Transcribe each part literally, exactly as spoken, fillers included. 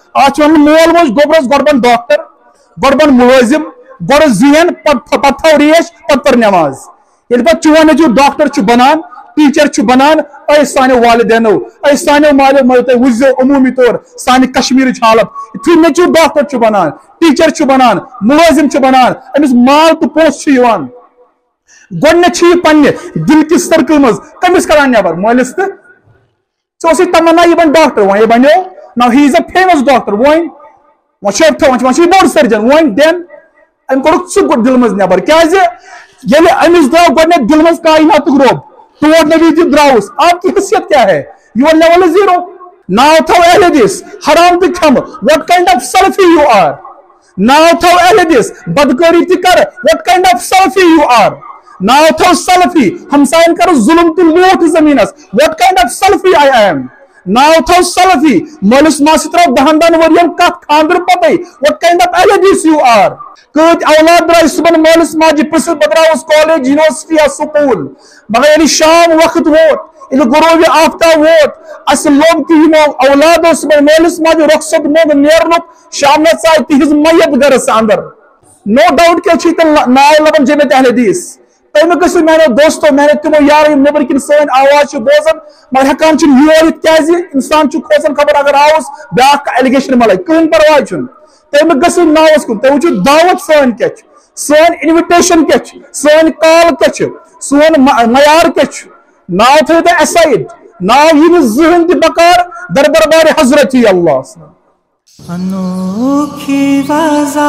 आज मोल मोज गोबरस गोबन डॉक्टर गोबन मुलाजिम गोड़ जीन पत थो रेश पत पर नमाज ये पे चोन नेचु डॉक्टर बनान टीचर बनान अ सानो वालिदैनो अ सानो मालियो मो तुम वो अमूमी तौर सानि कश्मीर हालत यु नेचु डॉक्टर बनान टीचर बनान मुलाजिम बनान अमिस माल तो पोस्ट गोडने पे दिल किस सर्कल मज कमिस कर नबर मालिस तो तमन्ना यह बन डॉक्टर वो बनो now he is a famous doctor वन वो बोड़ सर्जन वन देन अम कोड़ सह दिल मज नबर क्या अमिस द्राव गोडने दिल मज कायनात रोब तोड़ नबी द्रावस आपकी हैसियत क्या है योर लेवल इज जीरो नाव थो अहले हदीस हराम तो खम what kind of Salafi you are नाव थो अहले हदीस बदकारी तो कर what kind of Salafi you are नाव थो सलफी हमसायन कर जुल्म तो लूट जमीनस what kind of Salafi I am नाव थो सलफी मलिस मास त्रो दहन दहन वरियन कत खांदर पते व्हाट काइंड ऑफ अहले हदीस यू आर कत औलाद द्राय सुबन मलिस माज पसिल बदरावस कॉलेज यूनिवर्सिटी या स्कूल मगर ये शाम वक्त वोट ये गुरूब आफ्ताब वोट अस लोग कि औलाद मलिस माज रखसत मोग नेरनुक शाम आय तिज मैयत गरस अंदर नो डाउट क्या नाव लबन जमियत अहले हदीस तमें गो मैंने दोस्तों मैंने तमो यार नबर किन सन आवाज बोजान मगर हेकान योर क्या इंसान खोजन खबर अगर आवस ब्या एलिगेशन मल कहीं परवाह तमें गो नावस कुन तुम वो दावत सन क्या सन इन्विटेशन क्या सन कॉल क्या सोन मयार क्या नाव थो असाइड नाव यह जहन तह बकार दर दरबार हजरत ही अल्लाह अनोखी वज़ा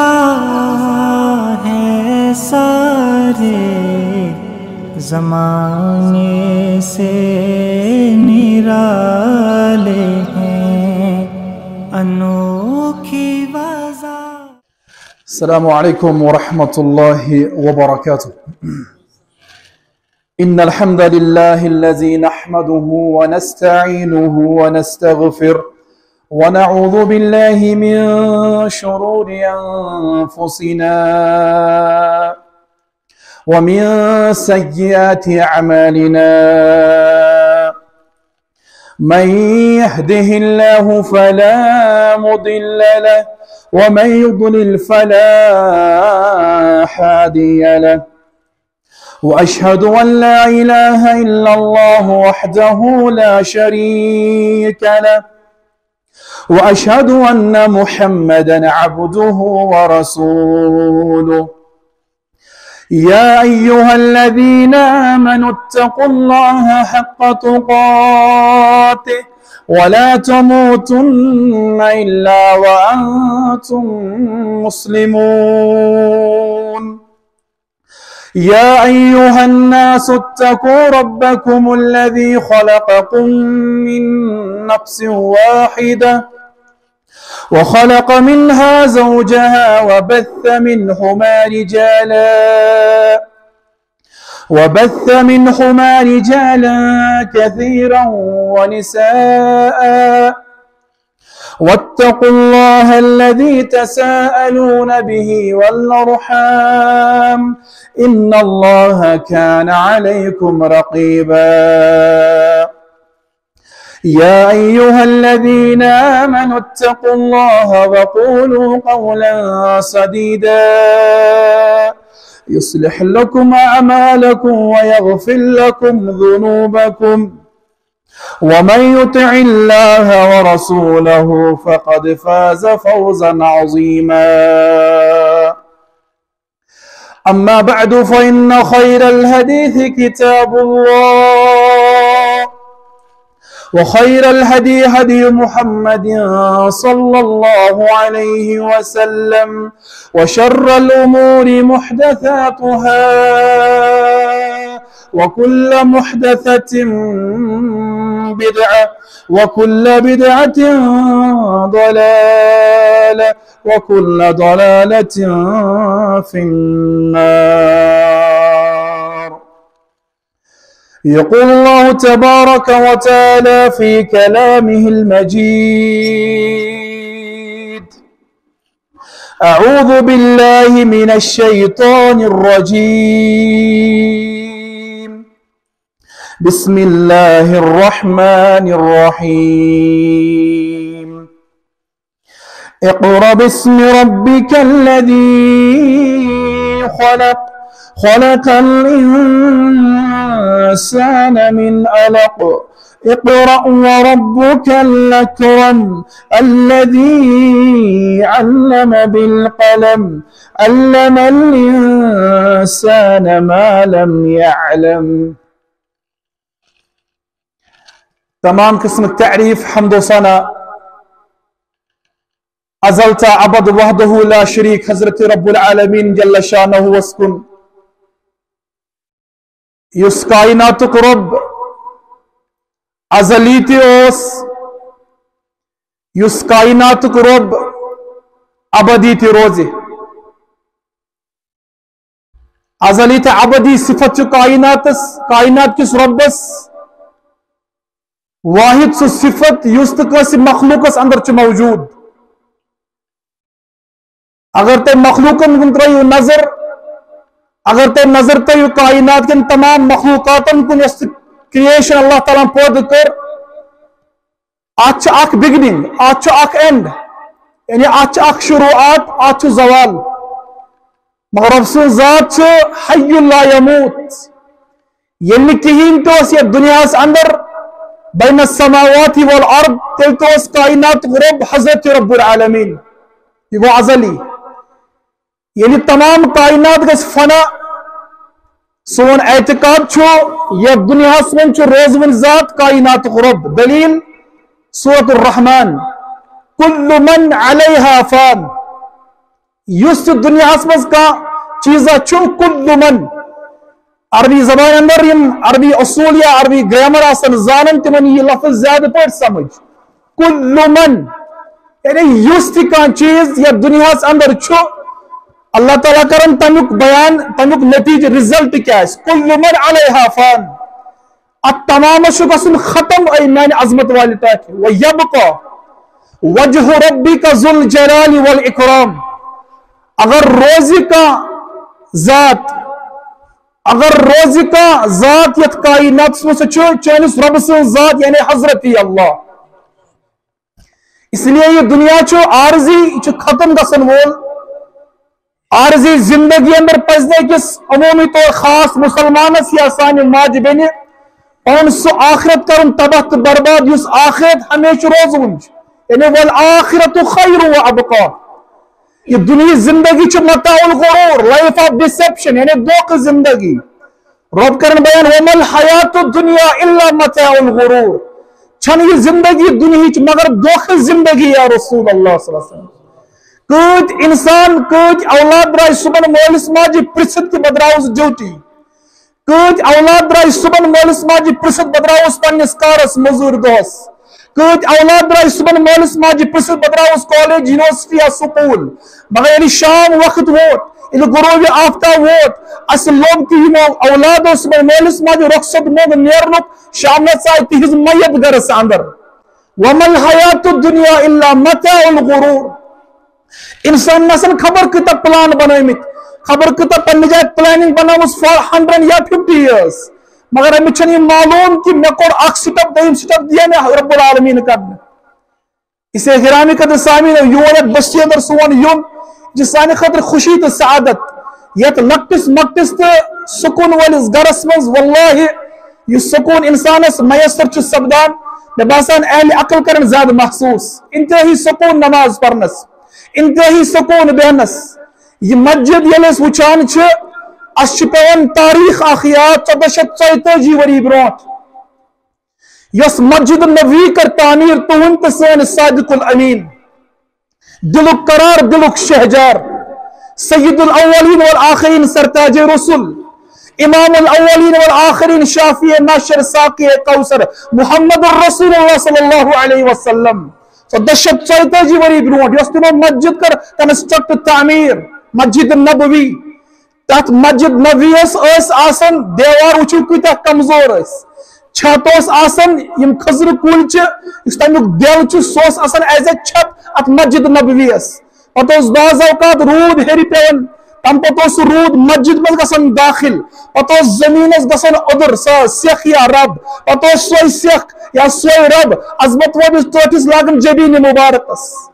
है सारे ज़माने से निराले हैं अनोखी वज़ा। अस्सलामु अलैकुम व रहमतुल्लाहि व बरकातुहू। इन्नल हम्दलिल्लाहि अल्लज़ी नहमदुहु व नस्तईनुहु व नस्तगफिर व नऊज़ु बिल्लाहि मिन शुरूरि अनफुसिना व मिन सय्यिआति अअमालिना मन यहदिहिल्लाहु फला मुदिल्ल लहु व मन युद्लिल फला हादिय लहु व अशहदु अन ला इलाहा इल्लल्लाहु वहदहु ला शरीक लहु व अशहदु अन्न मुहम्मदन अब्दुहु व रसूलुहु। या अय्युहल्लज़ीना आमनु इत्तक़ुल्लाहा हक़्क़ तुक़ातिह व ला तमूतुन्ना इल्ला व अंतुम मुस्लिमून। या अय्युहन्नासु इत्तक़ू रब्बकुमुल्लज़ी ख़लक़कुम मिन नफ्सिन वाहिदा व ख़लक़ मिन्हा ज़ौजहा व बस्स मिन्हुमा रिजाला व बस्स मिन्हुमा रिजालन कसीरन व निसाअ वत्तक़ुल्लाह अल्लज़ी तसाअलून बिही वल अर्हाम इन्नल्लाह कान अलैकुम रक़ीबा। या अय्युहल्लज़ीना आमनु इत्तक़ुल्लाह व क़ूलू क़ौलन सदीदा युस्लिह लकुम अअमालकुम व यग़फिर लकुम ज़ुनूबकुम वमन युतिइल्लाह व रसूलहु फ़क़द फ़ाज़ फ़ौज़न अज़ीमा। अम्मा बअदु फ़इन्न ख़ैरल हदीस किताबुल्लाह व ख़ैरल हदी हदी मुहम्मदिन सल्लल्लाहु अलैहि वसल्लम व शर्रल उमूरि मुहदसातुहा व कुल्ल मुहदसतिन बिदअह व कुल्ल बिदअतिन ज़लालह व कुल्ल ज़लालतिन फिन्नार। यक़ूलु अल्लाहु तबारक व तआला फ़ी कलामिहिल मजीद अऊज़ु बिल्लाहि मिनश शैतानिर रजीम बिस्मिल्लाहिर रहमानिर रहीम इक़रा बिस्मि रब्बिकल्लज़ी खलक़ खलक़ल इंसान मिन अलक़ इक़रा व रब्बुकल अकरम अल्लज़ी अल्लम बिल क़लम अल्लमल इंसान मा लम यअलम। तमाम किस्म तारीफ हम्द व सना अज़लता अबद वहदहु ला शरीक हज़रत रब्बुल आलमीन जल्ल शानहु वस्कुन युस कायनातुक रब अज़ली ते ओस युस कायनातुक रब अबदी ते रोज़े अज़ली ते अबदी सिफत कायनातस कायनात किस रब्बस वाहिद सु सिफत युस तस मखलूकस अंदर च मौजूद। अगर ते मखलूकन कुन त्रयु नजर अगर ते नजर तयु कायनात के तमाम मखलूकातन कुन क्रिएशन अल्लाह ताला पौध कर आज बिगिनिंग आज एंड यानी आज शुरुआत आज जवाल मगर अफसोस ज़ात हय्युल ला यमूत ये कहीं तो ये दुनिया अंदर बैन समावाति वल अर्द तेल तो कायनात रब हज़रत रब्बुल आलमीन ये गो अज़ली यानी तमाम कायनात गस फना सोन एतकाद छो ये दुनिया में रोजवन ज़ात कायनात रब दलील सूरतुर रहमान कुल्लु मन अलैहा फान युस दुनिया में का चीज़ा छो कुल्लु मन अरबी जबान अंदर यम अरबी असूल या अरबी ग्रामर आसन जानन तिमन ये लफ्ज़ ज्यादा पर समझ कुल्लु मन यानी युस का चीज या दुनिया अंदर छो अल्लाह ताला करम तमुक बयान तमुक नतीज रिजल्ट क्या है कुल्लु मन अलैहा फान अब तमाम शुगसन खत्म ऐ मैंने अजमत वाली ताकि व यबका वजह रब्बिका ज़ुल जलाली वल इकराम। अगर रोजी का जात अगर रोजी का जात यत कायनात में से चानिस रब से जात यानी हजरत अल्लाह इसलिए ये दुनिया चो आरजी खत्म गसन वोल आरजी जिंदगी अंदर पजने किस अमूमी तौर खास मुसलमानस या सानी माज बेने और सो आखिरत कर तबाह बर्बाद युस आखिरत हमेशा रोज यानी वल आखिरत खैर व अबका। ये दुनिया जिंदगी च मताउल गुरूर लाइफ ऑफ डिसेप्शन यानी धोखा जिंदगी रब करन बयान वमल हयातु दुनिया इल्ला मताउल गुरूर छन ये जिंदगी दुनिया च मगर धोखा जिंदगी या रसूल अल्लाह सल्लल्लाहु अलैहि वसल्लम कत इंसान कत औलाद द्राय सुबन मोलिस माजी प्रिसत के बदराउस ड्यूटी कत औलाद द्राय सुबन मोलिस माजी प्रिसत बदराउस पन्निस कारस मजूर दोस कत औलाद द्राय सुबन मोलिस माजी प्रिसत बदराउस कॉलेज यूनिवर्सिटी या स्कूल मगर यानी शाम वक्त वोट इल गुरूब आफ्ता वोट अस लोग की हिमो औलाद सुबन मोलिस माजी रखसत मोग नेरनुक शाम नसाय तिहिज मयत गरस अंदर वमल हयातु दुनिया इल्ला मताउल गुरूर। इंसान नसन खबर किता प्लान बनामित खबर किता पन्ने जाए प्लानिंग बनावस फॉर हंड्रेड या फिफ्टी इयर्स मगर अमित छन मालूम कि मे कोर अख स्टेप दयम स्टेप दिया ने रब्बुल आलमीन कर इसे हिरामी कद सामीन योर बस्ती अंदर सोन युन जिसाने खतर खुशी तो सआदत यत लक्टिस मक्टिस तो सुकून वालिस गरस मज वल्लाहि ये सुकून इंसानस मयसर च सबदान मे बासान अहले अकल करन ज्यादा महसूस इंतही सुकून नमाज पढ़नस इंतही सुकून बेहनस ये मस्जिद ये वुचान अस पेवन तारीख अखियात चौदह शत चौतजी वरी ब्रोट यस मस्जिद नबी कर तामीर तुहन तो सन सादिकुल अमीन दिलुक करार दिलुक शहजार सय्यदुल अव्वलीन वल आखिरीन सरताज रसूल इमामुल अव्वलीन वल आखिरीन शाफी नाशर साकी कौसर मुहम्मदुर रसूलुल्लाह सल्लल्लाहु अलैहि वसल्लम चौदह शत चौतजी वरी ब्रोट यस तिमो मस्जिद कर कंस्ट्रक्ट तामीर मस्जिद नबवी तथ मस्जिद नबीस आसन देवार वुचु कूता कमजोर छत आसन यम खजर कुल तमुक दिल सोस आसन एज ए छत अत मस्जिद नबवीस पत बाज औकात रूद हेरी पेवन तम पत रूद मस्जिद मज गसन दाखिल पत जमीन गसन उदर सेख या रब पत सोय सेख या सोय रब अजमत वबिस टोटिस लागन जबीन मुबारकस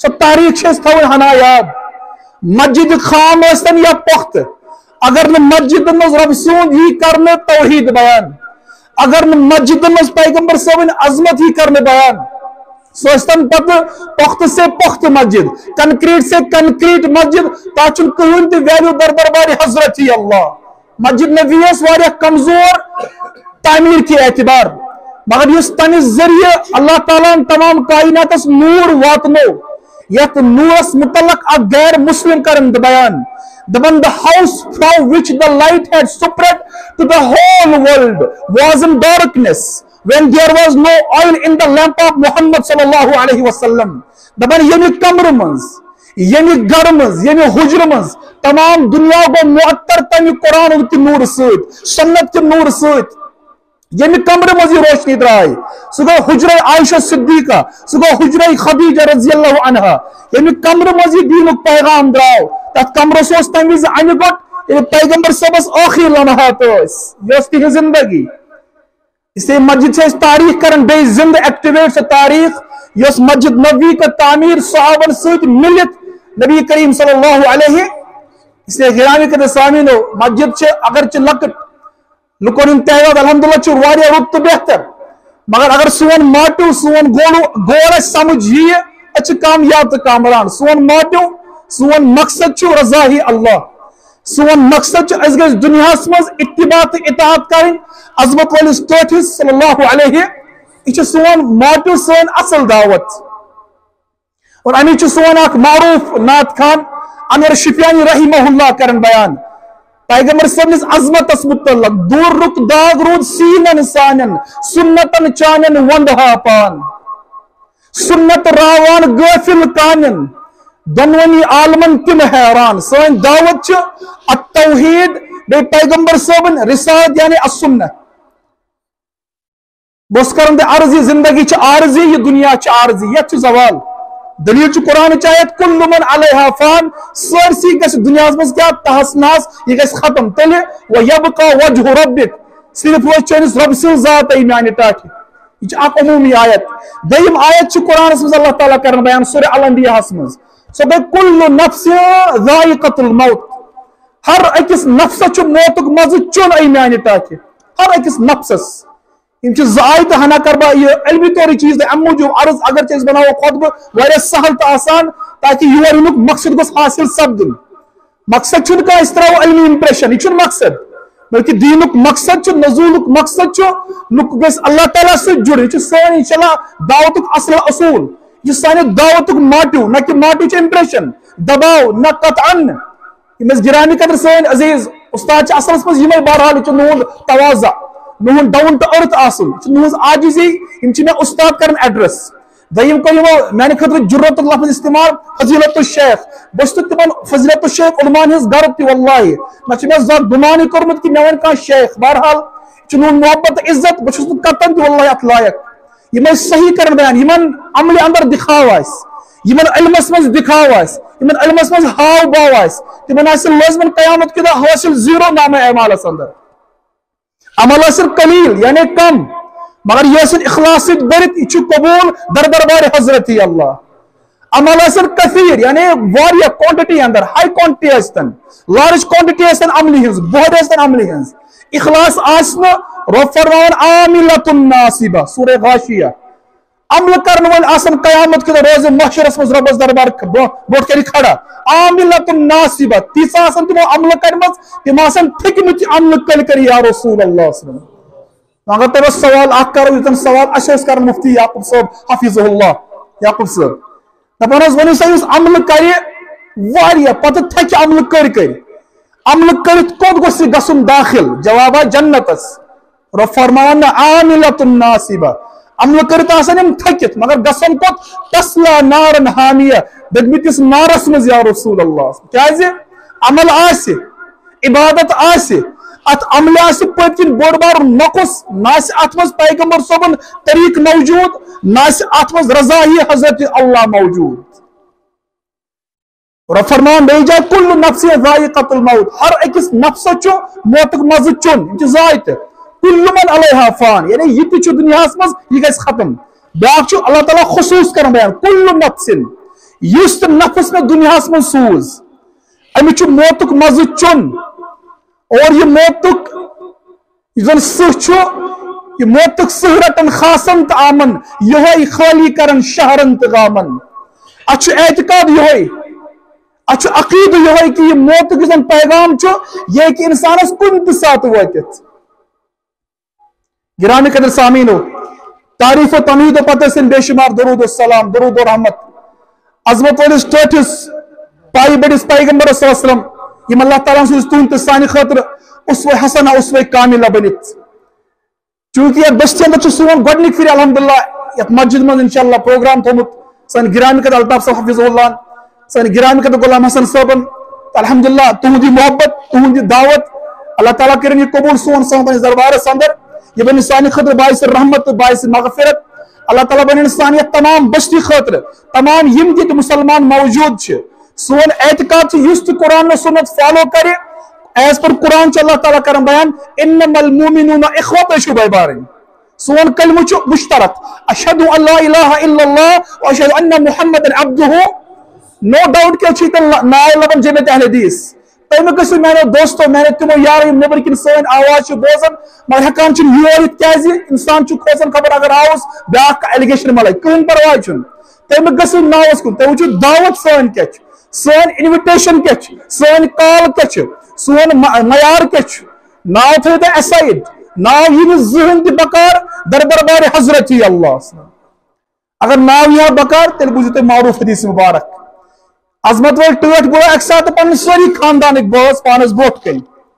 सो तारीख थवन हना याद मस्जिद खाम या पुख्त अगर न मस्जिद मज रब सून ही करने तौहीद बयान अगर न मस्जिद मज पैगंबर सबन अजमत ही करने बयान सोचतन पत पुख्त से पुख्त मस्जिद कंक्रीट से कंक्रीट मस्जिद ताचुन कहन ते वैल्यू दर दरबार हजरत ही अल्लाह मस्जिद नबी वारिया कमजोर तामीर के एतबार मगर इस तन जरिए अल्लाह ताला तमाम कायनात नूर वातनो यत नूरस मुतलक अ गैर मुस्लिम करन बयान दबन the house from which the light had spread to the whole world was in darkness when there was no oil in the lamp of Muhammad sallallahu alaihi wasallam दबन यमि कमर मंज यमि घर मंज यमि हुजर मंज तमाम दुनिया को मुअत्तर तमि कुरान के नूर सत सुन्नत के नूर सत यमि कमर मंज रोशनी द्राय सो गो हुजरे आयशा सिद्दीका सो गो हुजरे खदीजा रज़ियल्लाहु अन्हा यमि कमर मंज दीनुक पैगाम द्राव तत कमर सोस तमिज अन गट ये पैगंबर सबस आखिर लम्हात यस ती जिंदगी इसलिए मस्जिद से तारीख कर बे जिंद एक्टिवेट से तारीख यस मस्जिद नबी का तामीर सहाबन सहित मिलित नबी करीम सल्लल्लाहु अलैहि इसलिए गिरामी के सामीनो मस्जिद से अगर च लकट लुकोन तहवाद अल्हम्दुलिल्लाह च वारिया रुत बेहतर मगर अगर सोन माटू सोन गोल गोल समझ ही अच्छ कामयाब तो कामरान सोन माटू सोन मकसद च रजा ही अल्लाह सोन मकसद अस गस दुनिया मज इत्तिबा तो इताअत करें अजमत वालिस टोटिस सल्लल्लाहु अलैहि यह सोन मोटिव सोन असल दावत और अमी सोन मारूफ नात खान अनवर शिफियानी रहिमहुल्लाह करन बयान पैगंबर सबनिस अजमत मुतल्लक दूर रुक दाग रूद सीनन सानन सुन्नतन चानन वंदहा पान सुन्नत रावान गफिल कानन दनवनी आलमन तिम हैरान सन दावत अतौहीद बे पैगंबर सबन रिसालत यानी असुन्नह बस कर अर्जी जिंदगी आरजी ये दुनिया आरजी ये जवाल दलील कुरान आयत कुल्लु मन अलैहा फान सरसी गस दुनिया मज क्या तहस नहस यह गस खत्म तेल व यबका वजहु रब्बिक सिर्फ वो चनिस रब सं जात म्यान टाट यह अक उमूमी आयत दयम आयत कुरान मज अल्लाह ताला कर बयान सूरह अल अंबिया मज सो बे कुल्लु नफ्स ज़ाइक़तुल मौत हर अकिस नफ्स मौतुक मज चुन म्यान टाट हर अकिस नफ्सस इन जाय तो हना करबा ये अलमी तौर चीज अम मूजूब अर्ज अगर बनाओ खुतब वारिया सहल तो आसान ताकि योर अमुक मकसद गोस हासिल सपदन मकसद छुन का इस तरह अलमी इंप्रेशन यह मकसद बल्कि दीनुक मकसद नजूलुक मकसद लुक गस अल्लाह ताला से जुड़ यह सन इंशाल्लाह दावतुक असल असूल यह साने दावतुक माटिव न कि माटिव इंप्रेशन दबाव न कतअन यह गिरामी कदर सन अजीज उस्ताद असल मज यह बहरहाल यह नून तवाज़ा नुहन डाउन टू अर्थ आसन नुहन आजिजी मे उस्ताद कर एड्रेस दयम कर माने खतर जुर्रत लफ्ज इस्तेमाल फजीलत शेख बस तिमन फजीलत शेख उलमान हज गर तल्लाहि मे जत गुमान कर्मुत कि मे वन कह शेख बहरहाल नुहन मोहब्बत इज्जत बस कतन तल्लाहि अत लायक यम सही कर बयान यमन अमल अंदर दिखाव यमन इल्मस मज दिखाव यमन इल्मस मज हाव बाव तिमन लाजमन कयामत के हासिल जीरो नाम अमाल अंदर अमल कलील यानी कम मगर यह इखलास बरित यह कबूल दर दरबार हजरत ही अल्लाह अमल कसीर यानी वारिया क्वांटिटी अंदर हाई क्वांटिटी लार्ज क्वांटिटी अमली हज बहुत अमली हज इखलास आसनो रब फरमान आमिलतुन नासिबा सूरह गाशिया अमल करन वल आसन कयामत के रोज महशरस मज रब्बस दरबार बोट करी खड़ा आमिलतुन नासिबा तीसा आसन तिमो अमल करमस तिम आसन थिकमित अमल कल करी या रसूल अल्लाह सल्लल्लाहु अलैहि वसल्लम अगर तेरे सवाल आक करो इतन सवाल अशस कर मुफ्ती याकूब साहब हफिजुल्लाह याकूब साहब तपनस वनि सयस अमल करी वारिया पत थक अमल कर कर अमल कर कोद गोस गसुन दाखिल जवाब जन्नतस रब फरमान आमिलतुन नासिबा अमल कर थकित मगर गसन को तस्ला नारन हामिया दगमितिस नारस मज या रसूल अल्लाह क्या अमल आस इबादत आस अत अमल आस पतकिन बोड़ बार नकुस ना अत मज पैगंबर सोबन तरीक मौजूद ना अत मज रज़ाई हजरत अल्लाह मौजूद रब फरमान बेजा कुल्लु नफ्सिन ज़ाइक़तुल मौत हर अकिस नफ्स चो मौतुक मज चुन यह जायत कुल्लु मन अलैहा फान यानी यह दुनिया मज यह गस खत्म ब्याक अल्लाह ताला खुसूस कर बयान कुल्लु नफ्सिन युस नफस में दुनिया में सूज अमिच मौतुक मज चुन और यह मौतुक जन सह यह मौतुक सह रटन खासन तो आमन यह खाली करन शहरन तो गामन अच एतकाद यह अच अकीद यह कि यह मौतुक जन पैगाम यह कि इंसानस कुन सात वातित गिरामी कदर सामीनो तारीफ तमीद पत बेशुमार दरूद सलाम दरूद रहमत अजमत वालिस टोटिस पाई बड़िस पैगंबर सल्लल्लाहु अलैहि वसल्लम अल्लाह ताला तुन तो सानि खतर उसवे हसना उसवे कामिला बनित चूंकि यह बस्ती अंदर सोन गोडनिक फिर अल्हम्दुलिल्लाह यत मस्जिद में इंशाअल्लाह प्रोग्राम थोमुत सन गिरामी कदर अल्ताफ साहब हफिजुल्लाह सन गिरामी कदर गुलाम हसन साहबन अल्हम्दुलिल्लाह तुहदी मोहब्बत तुहदी दावत अल्लाह ताला करें ये कबूल सोन सोन दरबार अंदर ये बन सानि खतर बाइस रहमत बाइस मगफिरत अल्लाह ताला बन सानि तमाम बस्ती खतर तमाम यम कि मुसलमान मौजूद छ सोन एतकाद युस कुरान सुन्नत फॉलो करे एज पर कुरान अल्लाह ताला करम बयान इन्नमल मुमिनूना इख्वतुन शुबैबारिन सोन कलमु छु मुश्तरक अशहदु अल्ला इलाहा इल्लल्लाह व अशहदु अन्ना मुहम्मदन अब्दुहु नो डाउट के छी त नाय लबन जन्नत अहले हदीस तम गसु मेरे दोस्तों मेरे तुमो यार नबर किन सन आवाज छु बोजन मगर हकान छु योर क्याज इंसान छु खोसन खबर अगर आउस ब्याक एलिगेशन मलाई कौन परवाह छु तम गसु नावस कुन तम छु दावत सन के सन इनविटेशन के सन कॉल के सोन मयार के नाव थे तो असाइड नाव यह जहन बकार दरबार हजरत अल्लाह अगर नाव यह बकार तेल बुझो तुम मारूफ हदीस मुबारक अजमत वाल टट गो अक सात पन सारी खानदान बस पानस बोट कन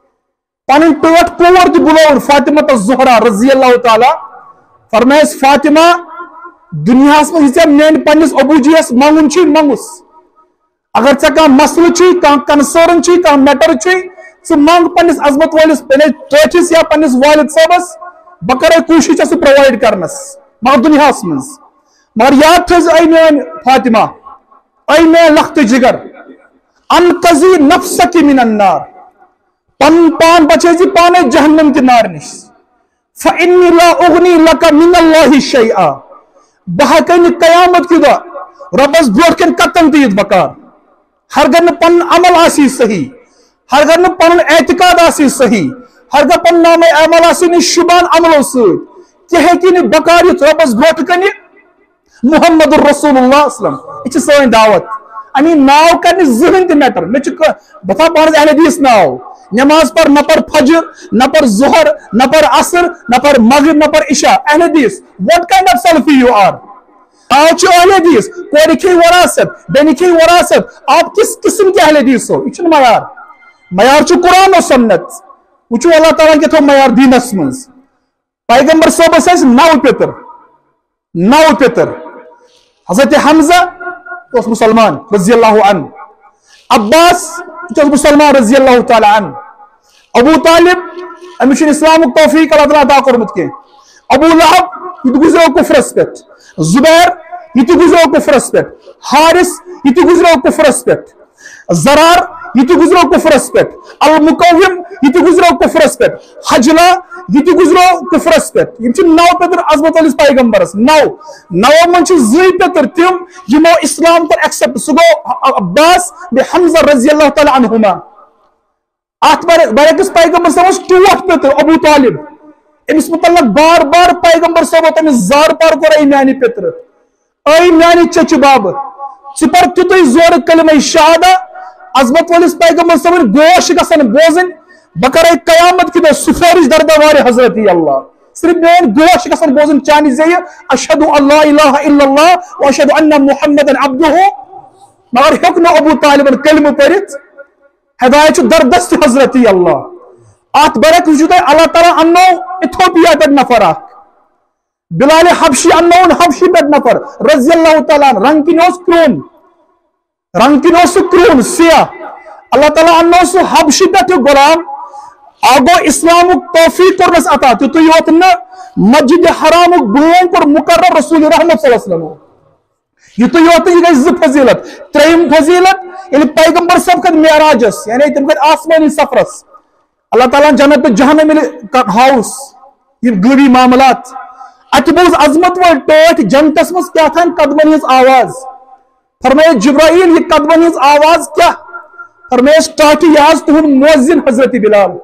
पन टट कोर तु बुलावन फातिमा ज़ुहरा रज़ी अल्लाह ताला फरमायस फातिमा दुनिया में ये मेन पन्निस अबूजीस मंगुन छी मंगुस अगर चे कह मसल कह कंसर्न कह मैटर सह मंग पन्निस अजमत वालिस टठिस या पन्निस वालिद साहबस बह कर कोशिश सह प्रोवाइड करनस मगर दुनिया मज मगर याद थज ऐ मेन फातिमा ऐ मेन लख्त जिगर अनकजी नफ्सकी मिनन नार पन पान बचे जी पाने जहन्नम के नार निश फइन्नी ला उगनी लका मिनल्लाहि शैआ बह कन कयामत की दा रबस ब्रोट कन कतन तीत बकार हरगन पन अमल आसी सही हरगन पन एतकाद आसी सही हरगन पन नाम अमल आसी शुबान अमलों सह कि बकार रबस ब्रोट कन मुहम्मद रसूलुल्लाह सल्लल्लाहु अलैहि वसल्लम दावत अमी नाव कर जहन त मैटर मे बता पान अहले हदीस नाव नमाज पर न पर फजर न पर जुहर न पर असर न पर मगरिब न पर इशा अहले हदीस what kind of Salafi you are आज अहले हदीस कोई खे वरासत बेनी खे वरासत आप किस किस्म के अहले हदीस हो ये मयार मयार छु कुरान और सुन्नत वो अल्लाह ताला के थो मयार दीनस मज पैगंबर साहब नौ पितर नौ पितर हजरत हमजा उस मुसलमान रज़ी अल्लाह अन्हु अब्बास मुसलमान रज़ी अल्लाह ताला अन्हु अबू तालिब अमिश इस्लाम तौफीक अल्लाह ताला अता करमत के अबू लहब ये गुजरो कुफ्रस पे जुबैर ये गुजरो कुफ्रस पे हारिस ये गुजरो कुफ्रस पे जरार ये गुजरो कुफ्रस पे अल मुकव्विम ये गुजरो कुफ्रस पे हजला ये गुजरो कुफ्रस पे नौ पेतर अजमत वालिस पैगंबरस नौ नौ मन जि पेतर तिम यमो इस्लाम तर एक्सेप्ट सह गो अब्बास बे हमजा रज़ी अल्लाह ताला अन्हुमा अत बरकस पैगंबर साहब टोट पेतर अबू तालिब अमिस मुतल्लक बार बार पैगंबर साहब तमिस जार पार कोर ऐ म्यानि पेतर ऐ म्यानि चच बाब पर तुत जोर कलमा शहादा अजमत वालिस पैगंबर साहब गोश गसन बोजन बकर कयामत की सुफारिश दरबार हजरत अल्लाह सिर्फ मेन गोश गसन बोजन चानि जय अशहदु अल्ला इलाहा इल्लल्लाह व अशहदु अन्ना मुहम्मदन अब्दुहु मगर हुक्म अबू तालिबन कलम परित हिदायत दरदस्त हजरत अल्लाह आत बरक जुदा अल्लाह ताला अन्नो इथियोपिया पे नफर बिलाल हबशी अन्नो हबशी पे नफर रज़ी अल्लाह ताला रंकिनोस क्रोन रंकिनोस क्रोन सिया अल्लाह ताला अन्नो सु हबशी पे गुलाम आगो इस्लाम तौफीक करनस अता तो योत न मस्जिद हराम बुलों पर मुकर्रर रसूल रहमत सल्लल्लाहु अलैहि वसल्लम ये तो योत ये गई फजीलत त्रयम फजीलत यानी पैगंबर सब कद मेराजस यानी तुम कद आसमानी सफरस अल्लाह ताला जन्नत जहन्नम में हाउस ये गवी मामलात अतबोज अजमत वल टोट जन्नतस मस क्या था कदमन हिज आवाज फरमाए जिब्राइल ये कदमन हज आवाज क्या? फरमाए टाटी यह तुहद मुअज्जिन हजरत बिलाल।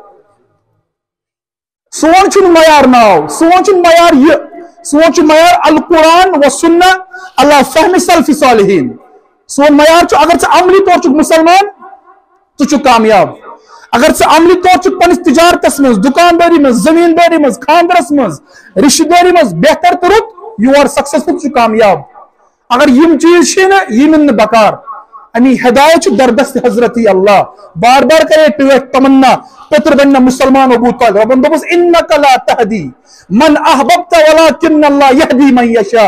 सोन चुन मयार नाव, सोन चुन मयार ये, सोन चुन मयार अल कुरान व सुन्ना अल्लाह फहम सल्फ सालिहीन। सोन मयार चु अगर अमली तौर चुक मुसलमान तो चुक कामयाब। अगर से अमली तौर चुक पनिस तिजारतस मज, दुकानदारी मज, जमींदारी मज, खानदरस मज, रिश्तेदारी मज बेहतर तुरुत यू आर सक्सेसफुल चुक कामयाब। अगर यम चीज ना यम बकार अमी हिदायत दरदस्त हजरत अल्लाह बार बार करे टूट तमन्ना पुत्र बनना मुसलमान अबू तालिब। रब्बन दोबस इन्नका ला तहदी मन अहबब्त वलाकिन अल्लाह यहदी मन यशा।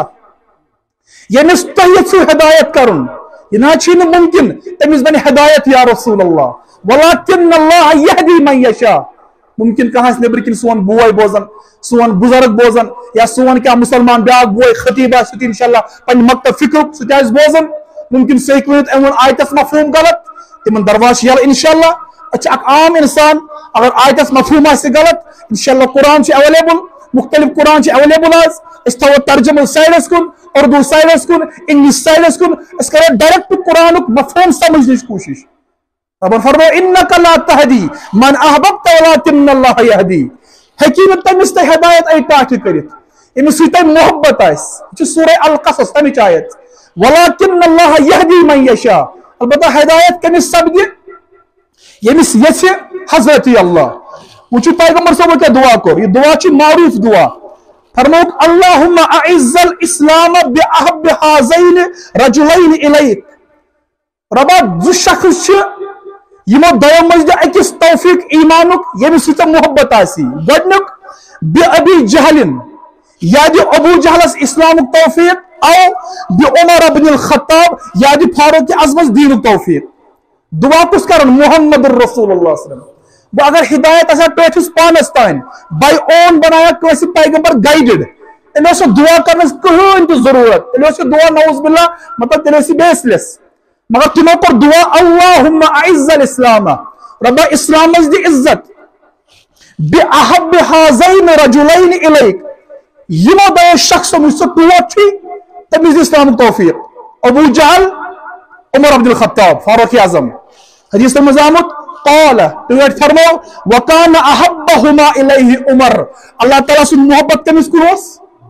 यमिस तहियत सु हिदायत करुन ये ना छिन मुमकिन तमिस बने हिदायत या रसूल अल्लाह वलाकिन अल्लाह यहदी मन यशा। मुमकिन कहां से नेबर सोन बोय बोजन, सोन बुजुर्ग बोजन या सोन क्या मुसलमान ब्याक बोय खतीब आसित इंशाल्लाह पन मकतब फिक्र सुताज बोजन। मुमकिन सही वन आयतस मफहूम गलत तिमन दरवाज यल इंशाल्लाह। अच्छा अक आम इंसान अगर आयतस मफहूम आसे गलत इंशाल्लाह कुरान से अवेलेबल, मुख्तलिफ कुरान से अवेलेबल आज इस थो तर्जुमा साइडस कुन, उर्दू साइडस कुन, इंग्लिश साइडस कुन, इस करो डायरेक्ट कुरान मफहूम समझने की कोशिश। रब्बन फरमाया इन्नका ला तहदी मन अहबब्त वलाकिन अल्लाह यहदी। हकीम तमिस ते हिदायत आई टाट करित इमिस ते मोहब्बत आस सूरह अल कसस तमिच आयत वलाकिन अल्लाह यहदी मन यशा। अलबत्ता हिदायत कमिस सब्दि यमिस यछ हजरत अल्लाह। वो पैगंबर साहब क्या दुआ कर, ये दुआ मारूफ दुआ। फरमाया अल्लाहुम्मा अइज़्ज़ल इस्लाम बिअहब्बि हाज़ैन रजुलैन इलैक। रब्बा जो शख्स यमो दयो मज अकिस तौफीक ईमानुक यमिस सत मोहब्बत आसी। गडनुक बि अबी जहलिन या दि अबू जहलस इस्लामुक तौफीक औ बि उमर इब्न खत्ताब या दि फारूक अज़म दीनुक तौफीक। दुआ कुछ कर मोहम्मद रसूलुल्लाह सल्लल्लाहु अलैहि वसल्लम। वो अगर हिदायत आसा पेठिस पानस तान बाय ओन बनाया कैसे पैगंबर गाइडेड तेल दुआ करने कहीं तो जरूरत तेल दुआ नौज बिल्ला मतलब तेल बेसलेस मगर तुमो पर दुआ अल्लाहुम्मा अइज़्ज़ल इस्लाम। रब्बा इस्लाम दी इज्जत बिअहब्बि हाज़ैन रजुलैन इलैक। यमो दो शख्स मुझसे टूट तमिस इस्लाम तौफीक। अबू जहल, उमर इब्न खत्ताब, फारूक आज़म। हदीस में मज़ामुत क़ाल टूट फरमाओ वकान अहब्बहुमा इलैहि उमर। अल्लाह ताला से मोहब्बत तमिस कुरोस।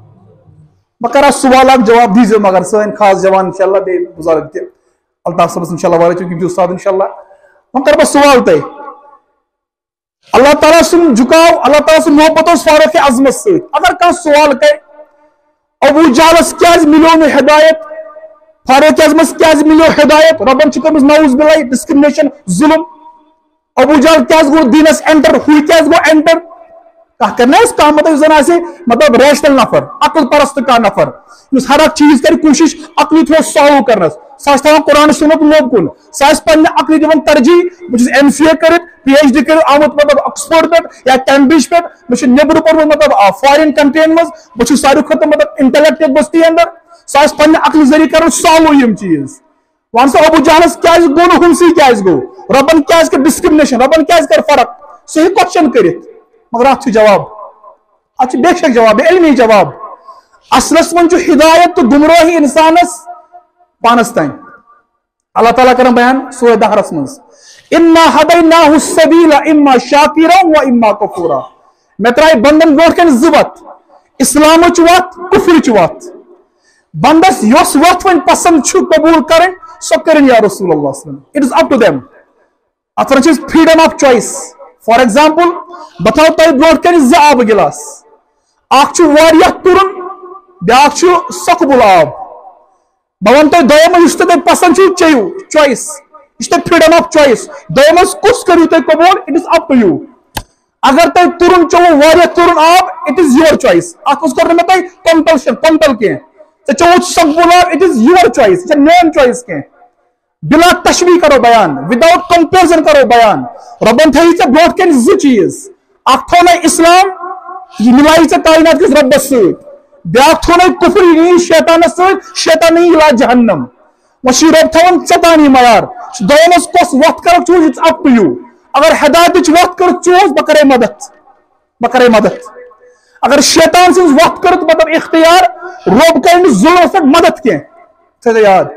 मकर सवाल जवाब दीजिए मगर सन खास जवान इंशाल्लाह बे बुजुर्ग ते अल्ताफ सब इंशाल्लाह वाले क्योंकि उस्ताद इंशाल्लाह हम कर बस सवाल ते अल्लाह ताला से झुकाव अल्लाह ताला से मोहब्बत और फारूक अज़मत से। अगर का सवाल करे अबू जहलस क्या मिलो में हिदायत, फारूक अज़मत क्या मिलो हिदायत, रब्बन चिकन नौज बिल्लाह डिस्क्रिमिनेशन जुल्म। अबू जहल क्या गो दीनस एंटर हुई क्या गो एंटर करना कह मतलब मतलब रैशनल नफर अकल परस्त का नफर हर अ चीज कर कोशिश अकली थ्रो सॉल्व कर कुरान सुनत लोग कुन पे अकली दिवन तरजीह बहुत एम सी ए कर पी एच डी कर आमुत मतलब ऑक्सफोर्ड पे या कैम्ब्रिज पे नबर पोर्मुत मतलब फॉरेन कंट्रीन मज बहुत सारे खुद मतलब इंटेलेक्ट बस्ती अंदर पे अकल जरिए कर सॉल्व यम चीज वन सो अबू जहलस क्या गो ना हमसी क्या गो रबन क्या कर डिस्क्रिमिनेशन रबन क्या कर फर्क सही क्वेश्चन कर मगर अत जवाब अत बेशक जवाब इल्मी जवाब असलस मन हिदायत तो गुमराही इंसानस पानस तान अल्लाह ताला कर बयान सूरह दहरस मज इन्ना हदैनाहु सबीला इम्मा शाकिरा व इम्मा कफूरा। मैं त्राय बंदन ब्रोट कन ज़वत इस्लाम वत कुफ्र वत बंदस योस वत वन पसंद छु कबूल करें सो करें या रसूलुल्लाह सल्लल्लाहु अलैहि वसल्लम। It is up to them other is freedom of choice. For example बताओ तुम ब्रोट कन ज आब गिलास अख तुरन ब्या सकबुल आब बह वन तुम दोम तुम पसंद चेयू चॉइस यह फ्रीडम ऑफ चॉइस दोम कुछ करू तुम कबूल it is up to you. अगर तुम तुरन चो तुरन आब इट इज योर चॉइस अत कर मे तुम कंपल्शन कंपल कह चो सकबुल आब इट इज योर चॉइस यह मेन चॉइस कह बिला तशबी करो बयान विदाउट कंपेरिजन करो बयान रबन थी ऐ ब्रोट कन ज चीज अख थो ना इस्लाम यह मिलाई ऐ कायनात किस रब्बस सत ब्या थो ना कुफ्र यह शैतान सत शैतान इला जहन्नम वशी रब थवन चतानी मयार दोनस कस वत कर choose it's up to you. अगर हिदायत वत कर चूज बह करे मदद बह करे मदद अगर शैतान सिंह वत कर मतलब इख्तियार रब कर जुल्म पे मदद कह याद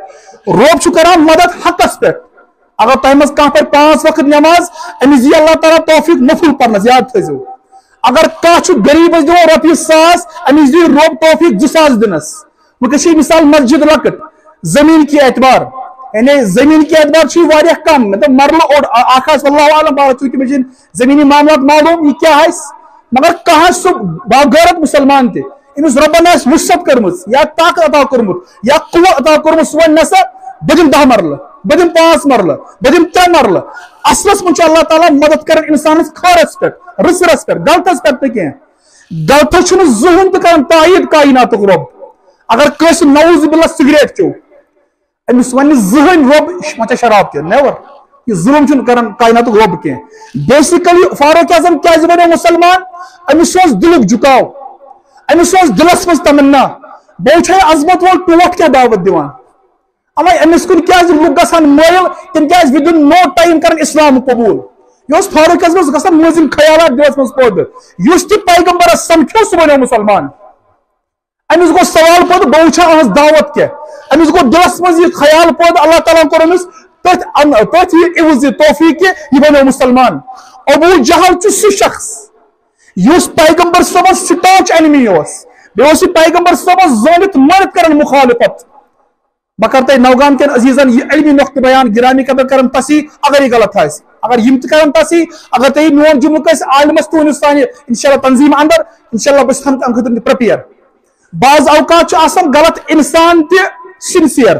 रोब छु करान मदद हकस पे अगर तह मज कह पर पांच वक्त नमाज अमिस दी अल्लाह ताला तौफीक नफुल पढ़नस याद थो अगर कह गरीब दिवो रपये सास अमिस दी रोब तौफीक जु सास दिनस वह मिसाल मस्जिद लकट जमीन के एतबार यानी जमीन के एतबार कम मतलब मरल और आलम चूंकि जमीनी मामला मालूम यह क्या है मगर कह सह बागैरत मुसलमान तमिस रबन वसत कर्म या ताकत अता कर्मुत या कुव्वत अता कर्मुत सह वन नसा बह दिम दह मरल बह दिम पांच मरल बह दिम त्रे मरल असलस मन अल्लाह ताला मदद कर इंसान खरस पे रिसरस पे गलतस पे कह गलत जुहन तो कर तायद कायनात रब अगर कस नौज बिल्ला सिगरेट चो अमिस वन जहन रब मचा शराब ते नेवर यह जुल्म कर कायनात रब कह बेसिकली फारूक आजम क्या बने मुसलमान अमिस दिलुक झुकाव अमिस दिलस मज तमन्ना बह अजमत वोल टोट क्या दावत दिवान अमे अमिस कुन क्या लुक गसान मोयल तम क्या विदिन नो टाइम कर इस्लाम कबूल यह फारूक आजम गसान मुजिम ख्यालात दिलस मज पौध युस तह पैगंबर समझो सह बनो मुसलमान अमिस गो सवाल पद बह अहज दावत क्या अमिस गो दिलस मज यह ख्याल पद अल्लाह ताला कोर अमिस तथ इवज तौफीक यह बनो मुसलमान अबू जहल सह शख्स युस पैगंबर सबस स्टाच एनिमी बे पैगंबर सबस जनित मरत कर मुखालिफत बह कर नौगान के अजीजन यह इल्मी नुक्त बयान गिरामी कदर कर तसी अगर यह गलत है अगर यम कर तसी अगर तुम मोन जुमुक आलमस तुन इंशाल्लाह तंजीम अंदर इंशाल्लाह बस हम खतर प्रिपेयर बाज अवकात गलत इंसान त सिंसियर